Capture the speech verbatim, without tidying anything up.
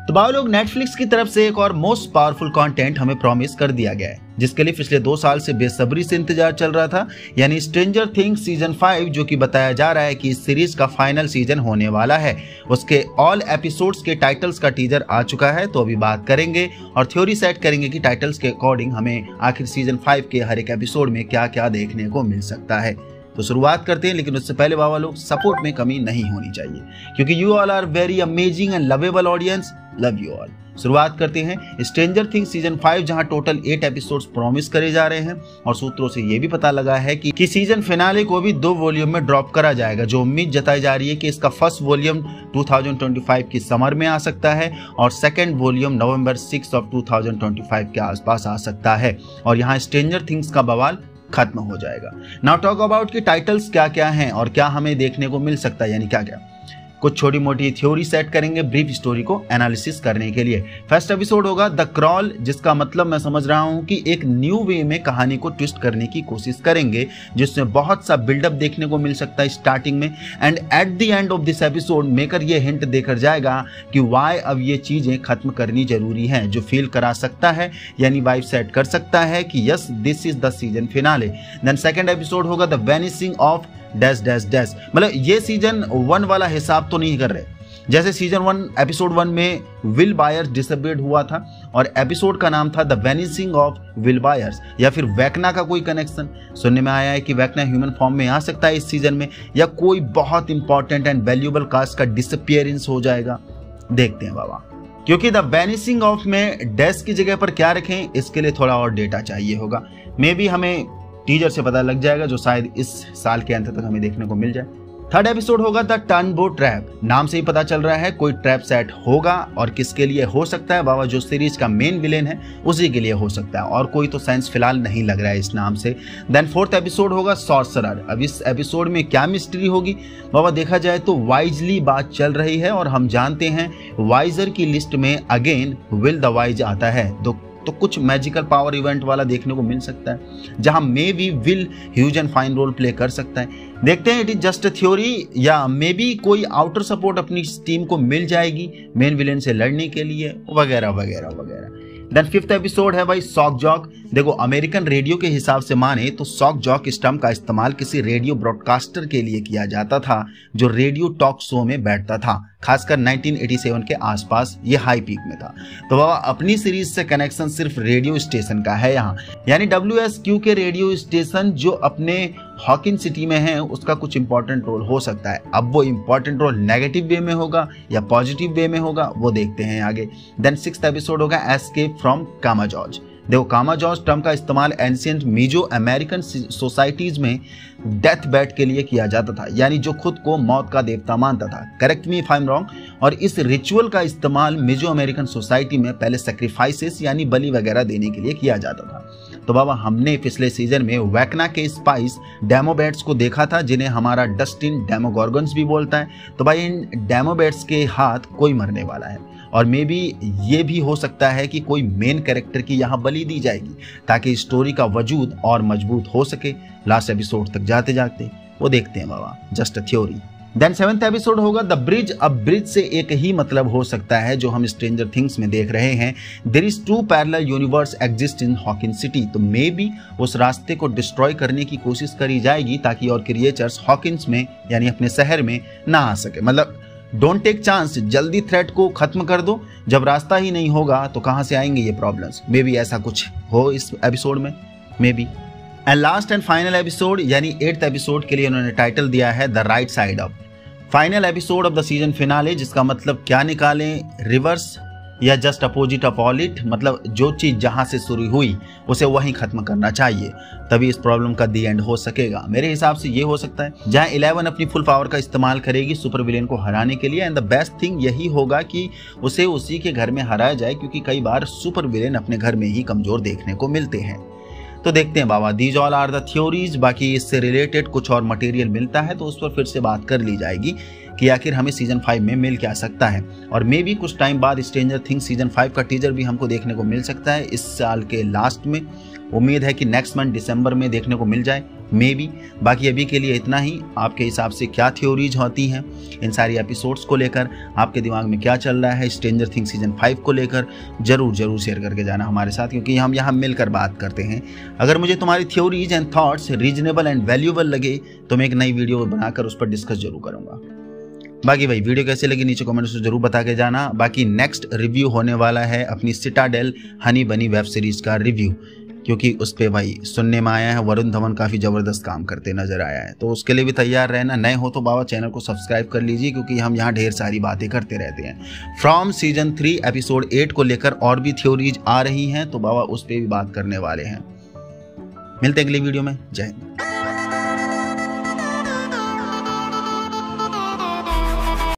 तो बाबा लोग नेटफ्लिक्स की तरफ से एक और मोस्ट पावरफुल कंटेंट हमें प्रॉमिस कर दिया गया है, जिसके लिए पिछले दो साल से बेसब्री से इंतजार चल रहा था, यानी स्ट्रेंजर थिंग्स सीजन फाइव, जो कि बताया जा रहा है कि इस सीरीज का फाइनल सीजन होने वाला है। उसके ऑल एपिसोड्स के टाइटल्स का टीजर आ चुका है, तो अभी बात करेंगे और थ्योरी सेट करेंगे कि टाइटल्स के अकॉर्डिंग हमें आखिर सीजन फाइव के हर एक एपिसोड में क्या क्या देखने को मिल सकता है। तो शुरुआत करते हैं, लेकिन उससे पहले बाबा लोग सपोर्ट में कमी नहीं होनी चाहिए, क्योंकि you all are very amazing and lovable audience, love you all. शुरुआत करते हैं स्ट्रेंजर थिंग्स सीजन फाइव, जहां टोटल एट एपिसोड्स प्रॉमिस करे जा रहे हैं और सूत्रों से यह भी पता लगा है कि, कि सीजन फिनाले को भी दो वॉल्यूम में ड्रॉप करा जाएगा, जो उम्मीद जताई जा रही है कि इसका फर्स्ट वॉल्यूम दो हज़ार पच्चीस की समर में आ सकता है और second volume November six of दो हज़ार पच्चीस के आसपास आ सकता है और यहाँ स्ट्रेंजर थिंग्स का बवाल खत्म हो जाएगा। नाउ टॉक अबाउट कि टाइटल्स क्या क्या हैं और क्या हमें देखने को मिल सकता है, यानी क्या क्या कुछ छोटी मोटी थ्योरी सेट करेंगे ब्रीफ स्टोरी को एनालिसिस करने के लिए। फर्स्ट एपिसोड होगा द क्रॉल, जिसका मतलब मैं समझ रहा हूं कि एक न्यू वे में कहानी को ट्विस्ट करने की कोशिश करेंगे, जिसमें बहुत सा बिल्डअप देखने को मिल सकता है स्टार्टिंग में and at the end of this episode maker ये हिंट देकर जाएगा कि वाई अब ये चीजें खत्म करनी जरूरी हैं, जो फील करा सकता है, यानी वाइब सेट कर सकता है कि yes this is the season finale. Then second episode होगा the vanishing of dash dash dash, मतलब ये सीजन वन वाला हिसाब तो नहीं कर रहे, जैसे सीजन वन एपिसोड वन में विल बायर्स डिसअपीयर्ड हुआ था और एपिसोड का नाम था the vanishing of Will Byers, या फिर वैकना का कोई कनेक्शन सुनने में आया है कि वैकना ह्यूमन फॉर्म में आ सकता है इस सीजन में, या कोई बहुत इंपॉर्टेंट एंड वैल्यूएबल कास्ट का डिसअपीयरेंस हो जाएगा। देखते हैं बाबा, क्योंकि द वेनिसिंग ऑफ में डैश की जगह पर क्या रखें, इसके लिए थोड़ा और डेटा चाहिए होगा। मे बी हमें टीजर से पता लग जाएगा, जो शायद इस साल के अंत तक हमें देखने को मिल जाए। थर्ड एपिसोड होगा द टर्नबो ट्रैप, नाम से ही पता चल रहा है कोई ट्रैप सेट होगा और किसके लिए हो सकता है बाबा, जो सीरीज का मेन विलेन है उसी के लिए हो सकता है और कोई तो सेंस फिलहाल नहीं लग रहा है इस नाम से। देन फोर्थ एपिसोड होगा सॉर्सरर। अब इस एपिसोड में क्या मिस्ट्री होगी बाबा, देखा जाए तो वाइजली बात चल रही है और हम जानते हैं वाइजर की लिस्ट में अगेन विल द वाइज आता है, तो तो कुछ मैजिकल पावर इवेंट वाला देखने को मिल सकता है, जहां maybe Will huge and fine role play कर सकता है। देखते हैं, इट इज जस्ट थ्योरी या मे बी कोई आउटर सपोर्ट अपनी टीम को मिल जाएगी मेन विलेन से लड़ने के लिए, वगैरह वगैरह वगैरह। देन फिफ्थ एपिसोड है भाई सॉक जॉक। देखो अमेरिकन रेडियो के हिसाब से माने तो सॉक जॉक इस टर्म का इस्तेमाल किसी रेडियो ब्रॉडकास्टर के लिए किया जाता था जो रेडियो टॉक शो में बैठता था, खासकर नाइनटीन एटी सेवन के आसपास ये हाई पीक में था। तो बाबा अपनी सीरीज से कनेक्शन सिर्फ रेडियो स्टेशन का है यहाँ, यानी डब्ल्यू एस क्यू के रेडियो स्टेशन जो अपने हॉकिन सिटी में है उसका कुछ इंपॉर्टेंट रोल हो सकता है। अब वो इंपॉर्टेंट रोल नेगेटिव वे में होगा या पॉजिटिव वे में होगा, वो देखते हैं आगे। देन सिक्स्थ एपिसोड होगा एस्केप फ्रॉम कामा जॉर्ज। देखो कामा जॉर्ज टर्म का इस्तेमाल एंशिएंट मीजो अमेरिकन सोसाइटीज में डेथ बैट के लिए किया जाता था, यानी जो खुद को मौत का देवता मानता था, correct me if I am wrong. और इस रिचुअल का इस्तेमाल मीजो अमेरिकन सोसाइटी में पहले सैक्रिफाइसेस यानी बलि वगैरह देने के लिए किया जाता था। तो बाबा हमने पिछले सीजन में वैकना के स्पाइस डेमोबैट्स को देखा था, जिन्हें हमारा डस्टिन डेमोगॉर्गन्स भी बोलता है। तो भाई इन डेमोबैट्स के हाथ कोई मरने वाला है और मे बी ये भी हो सकता है कि कोई मेन कैरेक्टर की यहाँ बलि दी जाएगी ताकि स्टोरी का वजूद और मजबूत हो सके लास्ट एपिसोड तक जाते जाते, वो देखते हैं बाबा, just a theory. Then seventh episode होगा द ब्रिज। अब ब्रिज से एक ही मतलब हो सकता है जो हम स्ट्रेंजर थिंग्स में देख रहे हैं, there is two parallel universe exist in Hawkin city. तो मे बी उस रास्ते को डिस्ट्रॉय करने की कोशिश करी जाएगी ताकि और क्रिएचर्स हॉकिन्स में यानी अपने शहर में ना आ सके। मतलब डोंट टेक चांस, जल्दी थ्रेट को खत्म कर दो, जब रास्ता ही नहीं होगा तो कहां से आएंगे ये प्रॉब्लम्स। मे बी ऐसा कुछ हो इस एपिसोड में, maybe. And last and final episode यानी एट्थ एपिसोड के लिए उन्होंने टाइटल दिया है the right side of. Final episode of the season finale, जिसका मतलब क्या निकालें, रिवर्स या just opposite of all it, मतलब जो चीज जहां से शुरू हुई उसे वहीं खत्म करना चाहिए, तभी इस प्रॉब्लम का दी एंड हो सकेगा। मेरे हिसाब से ये हो सकता है जहां इलेवन अपनी फुल पावर का इस्तेमाल करेगी सुपर विलेन को हराने के लिए, एंड द बेस्ट थिंग यही होगा कि उसे उसी के घर में हराया जाए, क्योंकि कई बार सुपर विलेन अपने घर में ही कमजोर देखने को मिलते हैं। तो देखते हैं बाबा, these all are the theories. बाकी इससे रिलेटेड कुछ और मटेरियल मिलता है तो उस पर फिर से बात कर ली जाएगी कि आखिर हमें सीजन फाइव में मिल क्या सकता है। और मे भी कुछ टाइम बाद स्ट्रेंजर थिंग्स सीजन फाइव का टीजर भी हमको देखने को मिल सकता है इस साल के लास्ट में। उम्मीद है कि नेक्स्ट मंथ दिसंबर में देखने को मिल जाए, मे बी। बाकी अभी के लिए इतना ही। आपके हिसाब से क्या थ्योरीज होती हैं इन सारी एपिसोड्स को लेकर, आपके दिमाग में क्या चल रहा है स्ट्रेंजर थिंग्स सीजन फाइव को लेकर, जरूर जरूर शेयर करके जाना हमारे साथ, क्योंकि हम यहाँ मिलकर बात करते हैं। अगर मुझे तुम्हारी theories and thoughts reasonable and valuable लगे तो मैं एक नई वीडियो बनाकर उस पर डिस्कस जरूर करूँगा। बाकी भाई वीडियो कैसे लगी नीचे कमेंट्स में जरूर बता के जाना। बाकी नेक्स्ट रिव्यू होने वाला है अपनी सिटाडेल हनी बनी वेब सीरीज का रिव्यू, क्योंकि उस पर भाई सुनने में आया है वरुण धवन काफ़ी ज़बरदस्त काम करते नजर आया है, तो उसके लिए भी तैयार रहना। नए हो तो बाबा चैनल को सब्सक्राइब कर लीजिए, क्योंकि हम यहाँ ढेर सारी बातें करते रहते हैं। From season three episode eight को लेकर और भी थ्योरीज आ रही हैं, तो बाबा उस पर भी बात करने वाले हैं। मिलते हैं अगली वीडियो में। जय हिंद।